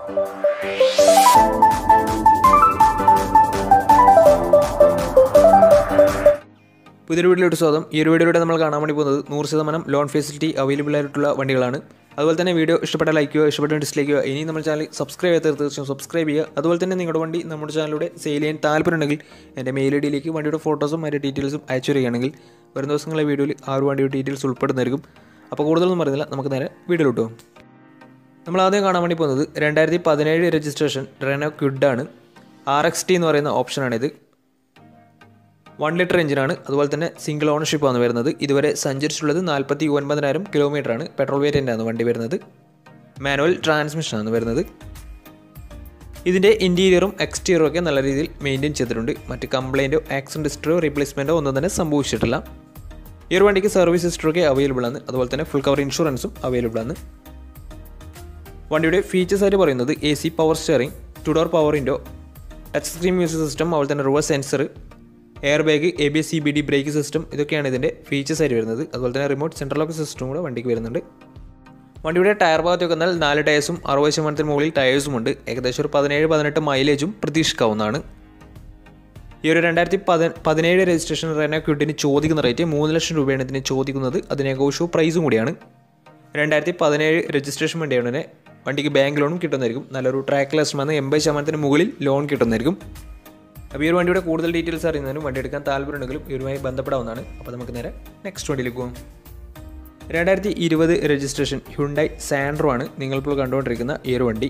പുതിയൊരു വീഡിയോയിലോട്ട് സ്വാഗതം. ഈ ഒരു വീഡിയോയിലൂടെ നമ്മൾ കാണാൻ വേണ്ടി പോകുന്നത് 100% ലോൺ ഫെസിലിറ്റി അവൈലബിൾ ആയിട്ടുള്ള വണ്ടികളാണ്. അതുപോലെ തന്നെ വീഡിയോ ഇഷ്ടപ്പെട്ട ലൈക്ക് ചെയ്യുക, ഇഷ്ടപ്പെട്ട ഡിസ്ലൈക്ക് ചെയ്യുക. ഇനി നമ്മുടെ ചാനൽ സബ്സ്ക്രൈബ് ചെയ്യാത്ത തീർച്ചയായും സബ്സ്ക്രൈബ് ചെയ്യുക. അതുപോലെ തന്നെ നിങ്ങളുടെ വണ്ടി നമ്മുടെ ചാനലിലൂടെ സെയിൽ ചെയ്യാൻ താല്പര്യമുണ്ടെങ്കിൽ എൻ്റെ മെയിൽ ഐ ഡിയിലേക്ക് വണ്ടിയുടെ ഫോട്ടോസും അതിൻ്റെ ഡീറ്റെയിൽസും അയച്ചു വരികയാണെങ്കിൽ വരും ദിവസങ്ങളിലെ വീഡിയോയിൽ ആ ഒരു വണ്ടിയുടെ ഡീറ്റെയിൽസ് ഉൾപ്പെടുന്നതായിരിക്കും. അപ്പോൾ കൂടുതലൊന്നും പറയുന്നില്ല, നമുക്ക് നേരെ വീഡിയോയിലോട്ട് പോകും. നമ്മൾ ആദ്യം കാണാൻ വേണ്ടി പോകുന്നത് 2017 രജിസ്ട്രേഷൻ റെനോ ക്വിഡാണ്. RXT എന്ന് പറയുന്ന ഓപ്ഷനാണിത്. 1 ലിറ്റർ എഞ്ചിനാണ്. അതുപോലെ തന്നെ സിംഗിൾ ഓണർഷിപ്പാണ് വരുന്നത്. ഇതുവരെ സഞ്ചരിച്ചിട്ടുള്ളത് 49,000 കിലോമീറ്ററാണ്. പെട്രോൾ വേരിയൻ്റാണ് വണ്ടി വരുന്നത്. മാനുവൽ ട്രാൻസ്മിഷനാണ് വരുന്നത്. ഇതിൻ്റെ ഇൻറ്റീരിയറും എക്സ്റ്റീരിയറും ഒക്കെ നല്ല രീതിയിൽ മെയിൻറ്റെയിൻ ചെയ്തിട്ടുണ്ട്. മറ്റ് കംപ്ലയിൻറ്റോ ആക്സിഡൻറ്റ് ഹിസ്റ്ററിയോ റീപ്ലേസ്മെൻറ്റോ ഒന്നും തന്നെ സംഭവിച്ചിട്ടില്ല. ഈ ഒരു വണ്ടിക്ക് സർവീസ് ഹിസ്റ്ററൊക്കെ അവൈലബിൾ ആണ്. അതുപോലെ തന്നെ ഫുൾ കവർ ഇൻഷുറൻസും അവൈലബിൾ ആണ്. വണ്ടിയുടെ ഫീച്ചേഴ്സ് ആയിട്ട് പറയുന്നത് AC power steering, 2 door power window, touch screen music system, അതുപോലെ തന്നെ reverse sensor, air bag, ABS CBD brake system, ഇതൊക്കെയാണ് ഇതിൻ്റെ ഫീച്ചേഴ്സ് ആയിട്ട് വരുന്നത്. അതുപോലെ തന്നെ റിമോട്ട് സെൻട്രൽ ലോക്ക് സിസ്റ്റം കൂടെ വണ്ടിക്ക് വരുന്നുണ്ട്. വണ്ടിയുടെ ടയർ ഭാഗത്തൊക്കെ വന്നാൽ 4 ടയേഴ്സും 60% മുകളിൽ ടയേഴ്സും ഉണ്ട്. ഏകദേശം ഒരു 17-18 മൈലേജും പ്രതീക്ഷിക്കാവുന്നതാണ്. ഈ ഒരു 2017 രജിസ്ട്രേഷൻ റെനോ ക്വിഡിന് ചോദിക്കുന്ന റേറ്റ് 3 ലക്ഷം രൂപയാണ് ഇതിന് ചോദിക്കുന്നത്. അത് നെഗോഷ്യബിൾ പ്രൈസും കൂടിയാണ്. 2017 രജിസ്ട്രേഷൻ വണ്ടിയാണ് തന്നെ വണ്ടിക്ക് ബാങ്ക് ലോണും കിട്ടുന്നതായിരിക്കും. നല്ലൊരു ട്രാക്ക് ലെസ്മാണ്. 80% മുകളിൽ ലോൺ കിട്ടുന്നതായിരിക്കും. അപ്പോൾ ഈ ഒരു വണ്ടിയുടെ കൂടുതൽ ഡീറ്റെയിൽസ് അറിയുന്നതിനും വണ്ടി എടുക്കാൻ താല്പര്യമുണ്ടെങ്കിലും ഇവരുമായി ബന്ധപ്പെടാവുന്നതാണ്. അപ്പോൾ നമുക്ക് നേരെ നെക്സ്റ്റ് വണ്ടിയിലേക്ക് പോകും. 2020 രജിസ്ട്രേഷൻ ഹ്യുണ്ടായി സാൻഡ്രോ ആണ് നിങ്ങളിപ്പോൾ കണ്ടുകൊണ്ടിരിക്കുന്ന ഈ ഒരു വണ്ടി.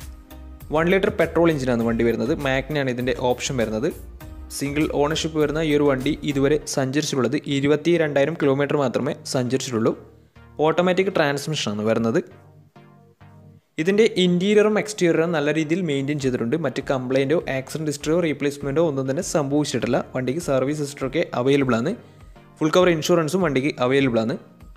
1 ലിറ്റർ പെട്രോൾ എഞ്ചിനാണ് വണ്ടി വരുന്നത്. മാഗ്നയാണ് ഇതിൻ്റെ ഓപ്ഷൻ വരുന്നത്. സിംഗിൾ ഓണർഷിപ്പ് വരുന്ന ഈ ഒരു വണ്ടി ഇതുവരെ സഞ്ചരിച്ചിട്ടുള്ളത് 22,000 കിലോമീറ്റർ മാത്രമേ സഞ്ചരിച്ചിട്ടുള്ളൂ. ഓട്ടോമാറ്റിക് ട്രാൻസ്മിഷനാണ് വരുന്നത്. ഇതിൻ്റെ ഇൻറ്റീരിയറും എക്സ്റ്റീരിയറും നല്ല രീതിയിൽ മെയിൻറ്റെയിൻ ചെയ്തിട്ടുണ്ട്. മറ്റ് കംപ്ലയിൻറ്റോ ആക്സിഡൻറ്റ് ഹിസ്റ്ററിയോ റീപ്ലേസ്മെൻറ്റോ ഒന്നും തന്നെ സംഭവിച്ചിട്ടില്ല. വണ്ടിക്ക് സർവീസ് ഹിസ്റ്ററൊക്കെ അവൈലബിൾ ആണ്. ഫുൾ കവർ ഇൻഷുറൻസും വണ്ടിക്ക് അവൈലബിൾ ആണ്.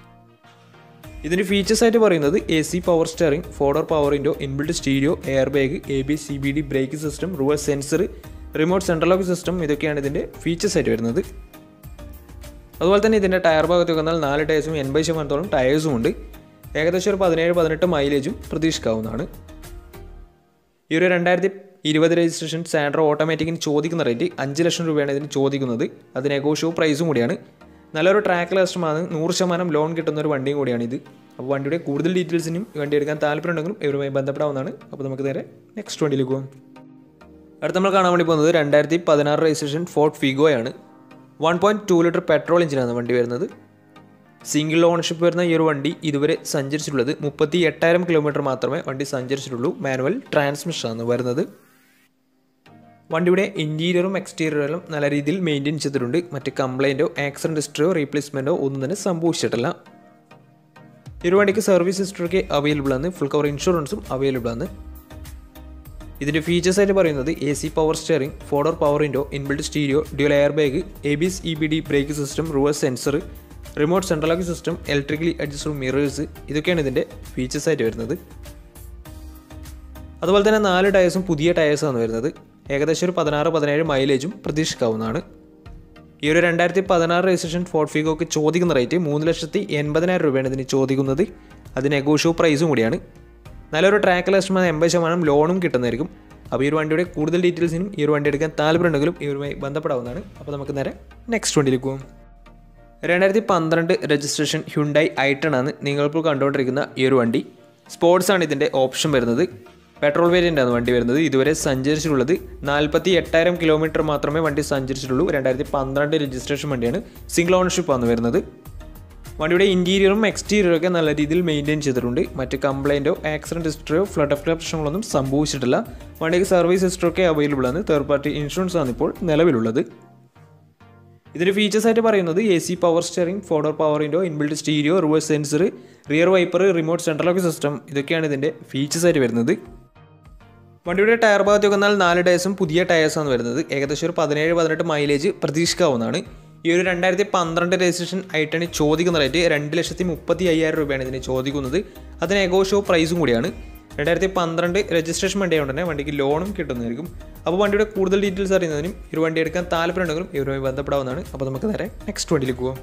ഇതിൻ്റെ ഫീച്ചേഴ്സ് ആയിട്ട് പറയുന്നത് AC power steering, 4 door power window, inbuilt stereo, air bag, ABS CBD brake system, reverse sensor, remote central lock system, ഇതൊക്കെയാണ് ഇതിൻ്റെ ഫീച്ചേഴ്സ് ആയിട്ട് വരുന്നത്. അതുപോലെ തന്നെ ഇതിൻ്റെ ടയർ ഭാഗത്തൊക്കെ വന്നാൽ 4 ടയേഴ്സും 80% ടയേഴ്സും ഉണ്ട്. ഏകദേശം ഒരു 17-18 മൈലേജും പ്രതീക്ഷിക്കാവുന്നതാണ്. ഈ ഒരു 2020 രജിസ്ട്രേഷൻ സാൻഡ്രോ ഓട്ടോമാറ്റിക്കിന് ചോദിക്കുന്ന റേറ്റ് 5 ലക്ഷം രൂപയാണ് ഇതിന് ചോദിക്കുന്നത്. അത് നെഗോഷ്യബിൾ പ്രൈസും കൂടിയാണ്. നല്ലൊരു ട്രാക്ക് ലെസ്റ്റുമാണ്. 100% ലോൺ കിട്ടുന്ന ഒരു വണ്ടിയും കൂടിയാണിത്. അപ്പോൾ വണ്ടിയുടെ കൂടുതൽ ഡീറ്റെയിൽസിനും വണ്ടി എടുക്കാൻ താല്പര്യമുണ്ടെങ്കിലും ഇവരുമായി ബന്ധപ്പെടാവുന്നതാണ്. അപ്പോൾ നമുക്ക് നേരെ നെക്സ്റ്റ് വണ്ടിയിലേക്ക് പോകും. അടുത്ത് നമ്മൾ കാണാൻ വേണ്ടി പോകുന്നത് 2016 രജിസ്ട്രേഷൻ ഫോർഡ് ഫിഗോയാണ്. 1.2 ലിറ്റർ പെട്രോൾ എഞ്ചിനാണ് വണ്ടി വരുന്നത്. സിംഗിൾ ഓണർഷിപ്പ് വരുന്ന ഈ ഒരു വണ്ടി ഇതുവരെ സഞ്ചരിച്ചിട്ടുള്ളത് 38,000 കിലോമീറ്റർ മാത്രമേ വണ്ടി സഞ്ചരിച്ചിട്ടുള്ളൂ. മാനുവൽ ട്രാൻസ്മിഷനാണ് വരുന്നത്. വണ്ടിയുടെ ഇൻറ്റീരിയറും എക്സ്റ്റീരിയറും നല്ല രീതിയിൽ മെയിൻറ്റെയിൻ ചെയ്തിട്ടുണ്ട്. മറ്റ് കംപ്ലയിൻറ്റോ ആക്സിഡൻറ്റ് ഹിസ്റ്ററിയോ റീപ്ലേസ്മെൻറ്റോ ഒന്നും തന്നെ സംഭവിച്ചിട്ടില്ല. ഈ ഒരു വണ്ടിക്ക് സർവീസ് ഹിസ്റ്ററൊക്കെ അവൈലബിൾ ആണ്. ഫുൾ കവർ ഇൻഷുറൻസും അവൈലബിൾ ആണ്. ഇതിൻ്റെ ഫീച്ചേഴ്സ് ആയിട്ട് പറയുന്നത് AC power steering, 4 door power window, inbuilt stereo, dual air bag, ABS EBD brake system, reverse sensor, remote central lock system, electrically adjustable mirrors, ഇതൊക്കെയാണ് ഇതിൻ്റെ ഫീച്ചേഴ്സ് ആയിട്ട് വരുന്നത്. അതുപോലെ തന്നെ 4 ടയേഴ്സും പുതിയ ടയേഴ്സാണ് വരുന്നത്. ഏകദേശം ഒരു 16-17 മൈലേജും പ്രതീക്ഷിക്കാവുന്നതാണ്. ഈ ഒരു 2016 രജിസ്ട്രേഷൻ ഫോർഡ് ഫിഗോക്ക് ചോദിക്കുന്ന റേറ്റ് 3,80,000 രൂപയാണ് ഇതിന് ചോദിക്കുന്നത്. അത് നെഗോഷ്യബിൾ പ്രൈസും കൂടിയാണ്. നല്ലൊരു ട്രാക്ക് ലെസ്റ്റുമാണ്. 80% ലോണും കിട്ടുന്നതായിരിക്കും. അപ്പോൾ ഈ ഒരു വണ്ടിയുടെ കൂടുതൽ ഡീറ്റെയിൽസിനും ഈ ഒരു വണ്ടി എടുക്കാൻ താല്പര്യമുണ്ടെങ്കിലും ഇവരുമായി ബന്ധപ്പെടാവുന്നതാണ്. അപ്പോൾ നമുക്ക് നേരെ നെക്സ്റ്റ് വണ്ടിയിലേക്ക് പോകും. 2012 രജിസ്ട്രേഷൻ ഹ്യുണ്ടായി i10 ആണ് നിങ്ങളിപ്പോൾ കണ്ടുകൊണ്ടിരിക്കുന്ന ഈ ഒരു വണ്ടി. സ്പോർട്സ് ആണ് ഇതിൻ്റെ ഓപ്ഷൻ വരുന്നത്. പെട്രോൾ വേരിയൻ്റാണ് വണ്ടി വരുന്നത്. ഇതുവരെ സഞ്ചരിച്ചിട്ടുള്ളത് 48,000 കിലോമീറ്റർ മാത്രമേ വണ്ടി സഞ്ചരിച്ചിട്ടുള്ളൂ. 2012 രജിസ്ട്രേഷൻ വണ്ടിയാണ്. സിംഗിൾ ഓണർഷിപ്പാണ് വരുന്നത്. വണ്ടിയുടെ ഇൻറ്റീരിയറും എക്സ്റ്റീരിയറും ഒക്കെ നല്ല രീതിയിൽ മെയിൻറ്റെയിൻ ചെയ്തിട്ടുണ്ട്. മറ്റ് കംപ്ലയിൻറ്റോ ആക്സിഡൻറ്റ് ഹിസ്റ്ററിയോ ഫ്ലഡ് ഓഫ് പ്രശ്നങ്ങളൊന്നും സംഭവിച്ചിട്ടില്ല. വണ്ടിക്ക് സർവീസ് ഹിസ്റ്ററൊക്കെ അവൈലബിൾ ആണ്. തേർഡ് പാർട്ടി ഇൻഷുറൻസ് ആണ് ഇപ്പോൾ നിലവിലുള്ളത്. ഇതിൻ്റെ ഫീച്ചേഴ്സ് ആയിട്ട് പറയുന്നത് AC power steering, 4 door power window, inbuilt stereo, reverse sensor, rear wiper, remote central lock system, ഇതൊക്കെയാണ് ഇതിൻ്റെ ഫീച്ചേഴ്സ് ആയിട്ട് വരുന്നത്. വണ്ടിയുടെ ടയർ ഭാഗത്തൊക്കെ വന്നാൽ 4 ടയേഴ്സും പുതിയ ടയേഴ്സാണ് വരുന്നത്. ഏകദേശം ഒരു 17-18 മൈലേജ് പ്രതീക്ഷിക്കാവുന്നതാണ്. ഈ ഒരു 2012 രജിസ്ട്രേഷൻ i10 ചോദിക്കുന്ന റേറ്റ് 2,35,000 രൂപയാണ് ഇതിന് ചോദിക്കുന്നത്. അത് നെഗോഷ്യബിൾ പ്രൈസും കൂടിയാണ്. 2012 രജിസ്ട്രേഷൻ വണ്ടിയായതുകൊണ്ട് തന്നെ വണ്ടിക്ക് ലോണും കിട്ടുന്നതായിരിക്കും. അപ്പോൾ വണ്ടിയുടെ കൂടുതൽ ഡീറ്റെയിൽസ് അറിയുന്നതിനും ഈ വണ്ടി എടുക്കാൻ താല്പര്യമുണ്ടെങ്കിലും ഇവരുമായി ബന്ധപ്പെടാവുന്നതാണ്. അപ്പോൾ നമുക്ക് നേരെ നെക്സ്റ്റ് വണ്ടിയിലേക്ക് പോകാം.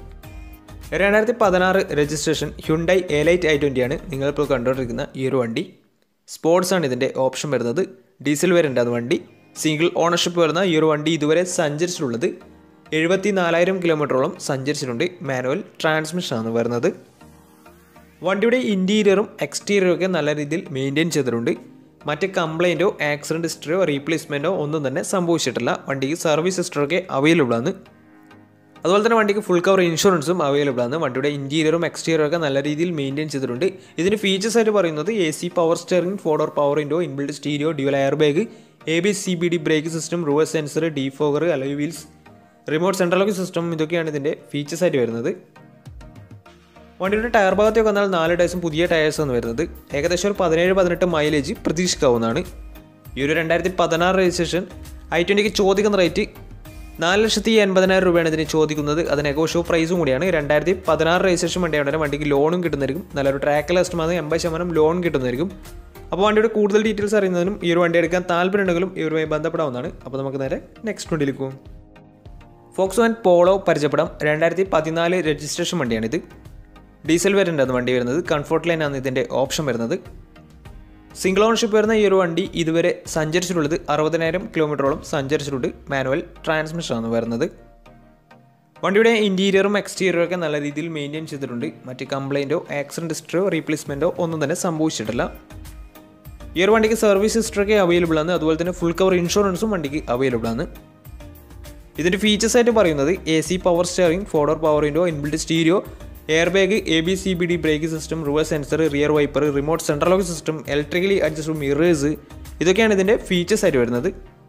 2016 രജിസ്ട്രേഷൻ ഹ്യുണ്ടായി എലൈറ്റ് i20 ആണ് നിങ്ങളിപ്പോൾ കണ്ടുകൊണ്ടിരിക്കുന്ന ഈ ഒരു വണ്ടി. സ്പോർട്സ് ആണ് ഇതിൻ്റെ ഓപ്ഷൻ വരുന്നത്. ഡീസൽ വേരിയൻ്റാണ് വണ്ടി. സിംഗിൾ ഓണർഷിപ്പ് വരുന്ന ഈ ഒരു വണ്ടി ഇതുവരെ സഞ്ചരിച്ചിട്ടുള്ളത് 74,000 കിലോമീറ്ററോളം സഞ്ചരിച്ചിട്ടുണ്ട്. മാനുവൽ ട്രാൻസ്മിഷനാണ് വരുന്നത്. വണ്ടിയുടെ ഇൻറ്റീരിയറും എക്സ്റ്റീരിയറും ഒക്കെ നല്ല രീതിയിൽ മെയിൻറ്റെയിൻ ചെയ്തിട്ടുണ്ട്. മറ്റ് കംപ്ലൈൻറ്റോ ആക്സിഡൻറ്റ് ഹിസ്റ്ററിയോ റീപ്ലേസ്മെൻറ്റോ ഒന്നും തന്നെ സംഭവിച്ചിട്ടില്ല. വണ്ടിക്ക് സർവീസ് ഹിസ്റ്ററൊക്കെ അവൈലബിൾ ആണ്. അതുപോലെ തന്നെ വണ്ടിക്ക് ഫുൾ കവർ ഇൻഷുറൻസും അവൈലബിൾ ആണ്. വണ്ടിയുടെ ഇൻറ്റീരിയറും എക്സ്റ്റീരിയറും ഒക്കെ നല്ല രീതിയിൽ മെയിൻറ്റെയിൻ ചെയ്തിട്ടുണ്ട്. ഇതിന് ഫീച്ചേഴ്സ് ആയിട്ട് പറയുന്നത് AC power steering, 4-door power window, inbuilt stereo, dual air bag, ABS CBD brake system, reverse sensor, defogger, alloy wheels, remote central lock system, ഇതൊക്കെയാണ് ഇതിൻ്റെ ഫീച്ചേഴ്സ് ആയിട്ട് വരുന്നത്. വണ്ടിയുടെ ടയർ ഭാഗത്തേക്ക് വന്നാൽ 4 ടയേഴ്സും പുതിയ ടയേഴ്സാണ് വരുന്നത്. ഏകദേശം ഒരു 17-18 മൈലേജ് പ്രതീക്ഷിക്കാവുന്നതാണ്. ഈ ഒരു 2016 രജിസ്ട്രേഷൻ i20ക്ക് ചോദിക്കുന്ന റേറ്റ് 4,80,000 രൂപയാണ് ഇതിന് ചോദിക്കുന്നത്. അത് നെഗോഷ്യബിൾ പ്രൈസും കൂടിയാണ്. 2016 രജിസ്ട്രേഷൻ വണ്ടിയാണ്. വണ്ടിക്ക് ലോണും കിട്ടുന്നതായിരിക്കും. നല്ലൊരു ട്രാക്ക് ലാസ്റ്റുമാണ് 80% ലോൺ കിട്ടുന്നതായിരിക്കും. അപ്പോൾ വണ്ടിയുടെ കൂടുതൽ ഡീറ്റെയിൽസ് അറിയുന്നതിനും ഈ ഒരു വണ്ടി എടുക്കാൻ താല്പര്യമുണ്ടെങ്കിലും ഇവരുമായി ബന്ധപ്പെടാവുന്നതാണ്. അപ്പോൾ നമുക്ക് നേരെ നെക്സ്റ്റ് വണ്ടിയിലേക്ക് പോകും. ഫോക്സ്വാഗൻ പോളോ പരിചയപ്പെടാം. 2014 രജിസ്ട്രേഷൻ വണ്ടിയാണിത്. ഡീസൽ വേരിയൻ്റാണ് വണ്ടി വരുന്നത്. കംഫോർട്ട് ലൈനാണ് ഇതിൻ്റെ ഓപ്ഷൻ വരുന്നത്. സിംഗിൾ ഓണർഷിപ്പ് വരുന്ന ഈ ഒരു വണ്ടി ഇതുവരെ സഞ്ചരിച്ചിട്ടുള്ളത് 60,000 കിലോമീറ്ററോളം സഞ്ചരിച്ചിട്ടുണ്ട്. മാനുവൽ ട്രാൻസ്മിഷനാണ് വരുന്നത്. വണ്ടിയുടെ ഇൻറ്റീരിയറും എക്സ്റ്റീരിയറും ഒക്കെ നല്ല രീതിയിൽ മെയിൻറ്റെയിൻ ചെയ്തിട്ടുണ്ട്. മറ്റ് കംപ്ലൈൻറ്റോ ആക്സിഡൻറ്റ് ഹിസ്റ്ററിയോ റീപ്ലേസ്മെൻറ്റോ ഒന്നും തന്നെ സംഭവിച്ചിട്ടില്ല. ഈ ഒരു വണ്ടിക്ക് സർവീസ് ഹിസ്റ്ററൊക്കെ അവൈലബിൾ ആണ്. അതുപോലെ തന്നെ ഫുൾ കവർ ഇൻഷുറൻസും വണ്ടിക്ക് അവൈലബിൾ ആണ്. ഇതിൻ്റെ ഫീച്ചേഴ്സ് ആയിട്ട് പറയുന്നത് AC power steering, 4-door power window, inbuilt stereo, air bag, ABS CBD brake system, reverse sensor, rear wiper, remote central lock system, electrically adjustable mirrors, ഇതൊക്കെയാണ് ഇതിൻ്റെ ഫീച്ചേഴ്സ് ആയിട്ട് വരുന്നത്.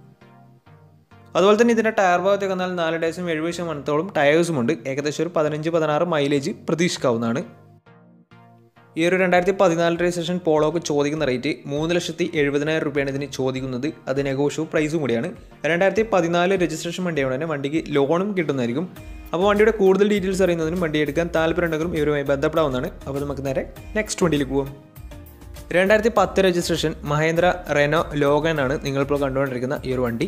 അതുപോലെ തന്നെ ഇതിൻ്റെ ടയർ ഭാഗത്തേക്ക് വന്നാൽ 4 ടയേഴ്സും 70% ടയേഴ്സും ഉണ്ട്. ഏകദേശം ഒരു 15-16 മൈലേജ് പ്രതീക്ഷിക്കാവുന്നതാണ്. ഈ ഒരു 2014 രജിസ്ട്രേഷൻ പോളോക്ക് ചോദിക്കുന്ന റേറ്റ് 3,70,000 രൂപയാണ് ഇതിന് ചോദിക്കുന്നത്. അത് നെഗോഷ്യബിൾ പ്രൈസും കൂടിയാണ്. 2014 രജിസ്ട്രേഷൻ വണ്ടിയാണ് തന്നെ. വണ്ടിക്ക് ലോണും കിട്ടുന്നതായിരിക്കും. അപ്പോൾ വണ്ടിയുടെ കൂടുതൽ ഡീറ്റെയിൽസ് അറിയുന്നതിനും വണ്ടി എടുക്കാൻ താല്പര്യമുണ്ടെങ്കിലും ഇവരുമായി ബന്ധപ്പെടാവുന്നതാണ്. അപ്പോൾ നമുക്ക് നേരെ നെക്സ്റ്റ് വണ്ടിയിലേക്ക് പോകാം. 2010 രജിസ്ട്രേഷൻ മഹേന്ദ്ര റെനോ ലോഗൻ ആണ് നിങ്ങളിപ്പോൾ കണ്ടുകൊണ്ടിരിക്കുന്ന ഈ ഒരു വണ്ടി.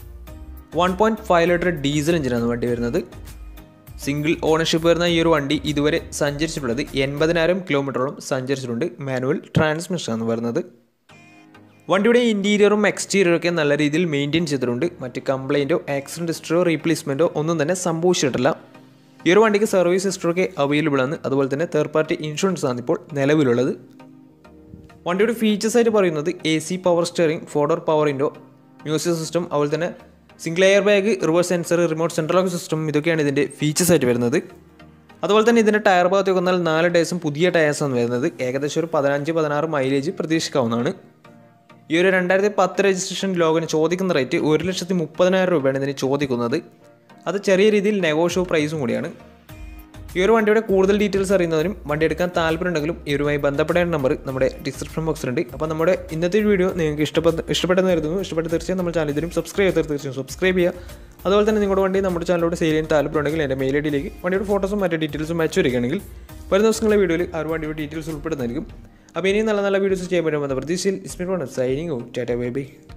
1.5 ലിറ്റർ ഡീസൽ എഞ്ചിനാണ് വണ്ടി വരുന്നത്. സിംഗിൾ ഓണർഷിപ്പ് വരുന്ന ഈ ഒരു വണ്ടി ഇതുവരെ സഞ്ചരിച്ചിട്ടുള്ളത് 80,000 കിലോമീറ്ററോളം സഞ്ചരിച്ചിട്ടുണ്ട്. മാനുവൽ ട്രാൻസ്മിഷനാണ് വരുന്നത്. വണ്ടിയുടെ ഇൻറ്റീരിയറും എക്സ്റ്റീരിയറും ഒക്കെ നല്ല രീതിയിൽ മെയിൻറ്റെയിൻ ചെയ്തിട്ടുണ്ട്. മറ്റ് കംപ്ലൈൻറ്റോ ആക്സിഡൻറ്റ് ഹിസ്റ്ററോ റീപ്ലേസ്മെൻറ്റോ ഒന്നും തന്നെ സംഭവിച്ചിട്ടില്ല. ഈ ഒരു വണ്ടിക്ക് സർവീസ് ഹിസ്റ്ററൊക്കെ അവൈലബിൾ ആണ്. അതുപോലെ തന്നെ തേർഡ് പാർട്ടി ഇൻഷുറൻസ് ആണ് ഇപ്പോൾ നിലവിലുള്ളത്. വണ്ടിയുടെ ഫീച്ചേഴ്സ് ആയിട്ട് പറയുന്നത് AC power steering, 4-door power window, music system, അതുപോലെ തന്നെ single air bag, reverse sensor, remote central lock system, ഇതൊക്കെയാണ് ഇതിൻ്റെ ഫീച്ചേഴ്സ് ആയിട്ട് വരുന്നത്. അതുപോലെ തന്നെ ഇതിൻ്റെ ടയർ ഭാഗത്തേക്ക് വന്നാൽ 4 ടയേഴ്സും പുതിയ ടയേഴ്സാണ് വരുന്നത്. ഏകദേശം ഒരു 15-16 മൈലേജ് പ്രതീക്ഷിക്കാവുന്നതാണ്. ഈ ഒരു 2010 രജിസ്ട്രേഷൻ ലോഗിന് ചോദിക്കുന്ന റേറ്റ് 1,30,000 രൂപയാണ് ഇതിന് ചോദിക്കുന്നത്. അത് ചെറിയ രീതിയിൽ നെഗോഷ്യബിൾ പ്രൈസും കൂടിയാണ്. ഈ ഒരു വണ്ടിയുടെ കൂടുതൽ ഡീറ്റെയിൽസ് അറിയുന്നതിനും വണ്ടി എടുക്കാൻ താല്പര്യമുണ്ടെങ്കിലും ഇവരുമായി ബന്ധപ്പെടേണ്ട നമ്പർ നമ്മുടെ ഡിസ്ക്രിപ്ഷൻ ബോക്സിലുണ്ട്. അപ്പോൾ നമ്മുടെ ഇന്നത്തെ വീഡിയോ നിങ്ങൾക്ക് ഇഷ്ടപ്പെട്ടെന്ന് കരുതുന്നു. ഇഷ്ടപ്പെട്ട് തീർച്ചയായും നമ്മുടെ ചാനൽ ഇതിനും തീർച്ചയായും സബ്സ്ക്രൈബ് ചെയ്യുക. അതുപോലെ തന്നെ നിങ്ങളുടെ വണ്ടി നമ്മുടെ ചാനലോട് സെയിൽ ചെയ്യാൻ താല്പര്യമുണ്ടെങ്കിൽ എൻ്റെ മെയിൽ ഐഡിയിലേക്ക് വണ്ടിയുടെ ഫോട്ടോസും മറ്റു ഡീറ്റെയിൽസും അയച്ചു വരികയാണെങ്കിൽ വരുന്ന ദിവസങ്ങളിലെ വീഡിയോയിൽ ആ ഒരു വണ്ടിയുടെ ഡീറ്റെയിൽസ് ഉൾപ്പെടുന്നതായിരിക്കും. അപ്പോൾ ഇനിയും നല്ല നല്ല വീഡിയോസ് ചെയ്യാൻ പറ്റുമെന്ന പ്രതീക്ഷയിൽ സൈനിങ് ടാറ്റ ബൈ ബൈ.